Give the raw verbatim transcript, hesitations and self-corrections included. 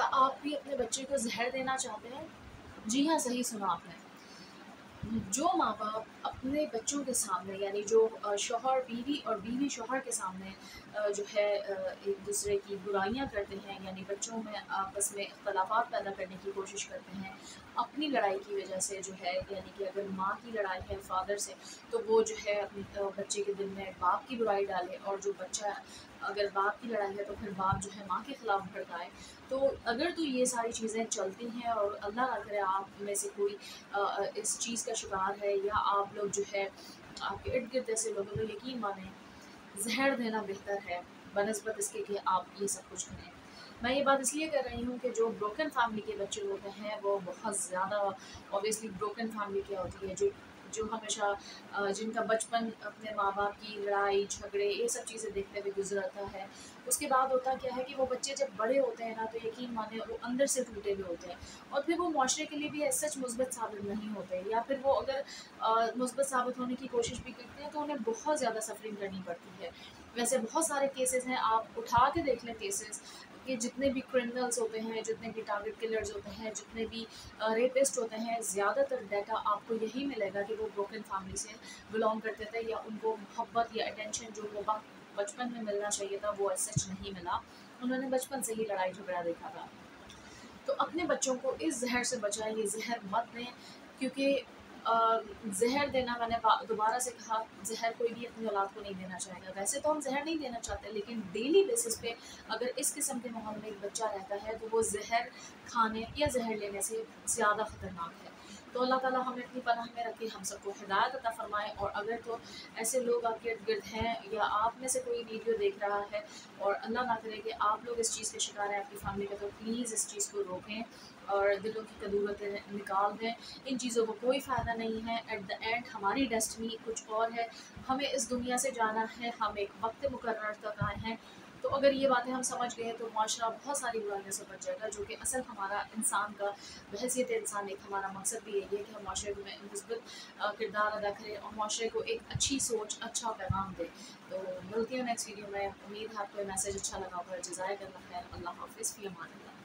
آپ بھی اپنے بچے کو زہر دینا چاہتے ہیں؟ جی ہاں، صحیح سنا آپ نے۔ جو ماں باپ اپنے بچوں کے سامنے، یعنی جو آ، شوہر بیوی اور بیوی شوہر کے سامنے آ، جو ہے آ، ایک دوسرے کی برائیاں کرتے ہیں، یعنی بچوں میں آپس میں اختلافات پیدا کرنے کی کوشش کرتے ہیں اپنی لڑائی کی وجہ سے، جو ہے یعنی کہ اگر ماں کی لڑائی ہے فادر سے، تو وہ جو ہے اپنے آ، بچے کے دل میں باپ کی برائی ڈالے، اور جو بچہ اگر باپ کی لڑائی ہے تو پھر باپ جو ہے ماں کے خلاف بھڑکائے۔ تو اگر تو یہ ساری چیزیں چلتی ہیں اور اللہ نہ کرے آپ میں سے کوئی آ، اس چیز کا شکار ہے، یا آپ لوگ جو ہے آپ کے ارد گرد ایسے لوگوں کو، یقین مانیں زہر دینا بہتر ہے بنسبت اس کے کہ آپ یہ سب کچھ کریں۔ میں یہ بات اس لیے کر رہی ہوں کہ جو بروکن فیملی کے بچے ہوتے ہیں وہ بہت زیادہ، اوبیسلی بروکن فیملی کیا ہوتی ہے، جو جو ہمیشہ آ، جن کا بچپن اپنے ماں باپ کی لڑائی جھگڑے یہ سب چیزیں دیکھتے ہوئے گزرتا ہے، اس کے بعد ہوتا کیا ہے کہ وہ بچے جب بڑے ہوتے ہیں نا تو یقین مانیں وہ اندر سے ٹوٹے ہوئے ہوتے ہیں، اور پھر وہ معاشرے کے لیے بھی ایز سچ مثبت ثابت نہیں ہوتے، یا پھر وہ اگر آ، مثبت ثابت ہونے کی کوشش بھی کرتے ہیں تو انہیں بہت زیادہ سفرنگ کرنی پڑتی ہے۔ ویسے بہت سارے کیسز ہیں، آپ اٹھا کے دیکھ لیں کیسز، کہ جتنے بھی کرمنلز ہوتے ہیں، جتنے بھی ٹارگٹ کلرز ہوتے ہیں، جتنے بھی ریپسٹ ہوتے ہیں، زیادہ تر ڈیٹا آپ کو یہی ملے گا کہ وہ بروکن فیملی سے بلانگ کرتے تھے، یا ان کو محبت یا اٹینشن جو وہ بچپن میں ملنا چاہیے تھا وہ ایز سچ نہیں ملا، انہوں نے بچپن سے ہی لڑائی جھگڑا دیکھا تھا۔ تو اپنے بچوں کو اس زہر سے بچائیں، یہ زہر مت دیں، کیونکہ آ، زہر دینا، میں نے با- دوبارہ سے کہا، زہر کوئی بھی اپنی اولاد کو نہیں دینا چاہے گا۔ ویسے تو ہم زہر نہیں دینا چاہتے، لیکن ڈیلی بیسس پہ اگر اس قسم کے ماحول میں ایک بچہ رہتا ہے تو وہ زہر کھانے یا زہر لینے سے زیادہ خطرناک ہے۔ تو اللہ تعالیٰ ہمیں اپنی پناہ میں رکھے، ہم سب کو ہدایت عطا فرمائے، اور اگر تو ایسے لوگ آپ کے ارد گرد ہیں، یا آپ میں سے کوئی ویڈیو دیکھ رہا ہے اور اللہ نہ کرے کہ آپ لوگ اس چیز کے شکار ہیں آپ کی فیملی کا، تو پلیز اس چیز کو روکیں اور دلوں کی کدورتیں نکال دیں۔ ان چیزوں کو کوئی فائدہ نہیں ہے، ایٹ دا اینڈ ہماری ڈیسٹنی کچھ اور ہے، ہمیں اس دنیا سے جانا ہے، ہم ایک وقت مقرر تک آئے ہیں۔ تو اگر یہ باتیں ہم سمجھ گئے تو معاشرہ بہت ساری برائیوں سے بچ جائے گا، جو کہ اصل ہمارا انسان کا بحیثیت انسان ایک ہمارا مقصد بھی یہی ہے کہ ہم معاشرے میں مثبت آ، کردار ادا کریں اور معاشرے کو ایک اچھی سوچ، اچھا پیغام دیں۔ تو ملتی ہوں نیکسٹ ویڈیو میں، امید ہے آپ کو یہ میسج اچھا لگا ہوگا۔ جزائک اللہ خیر، اللہ حافظ، فی امان اللہ۔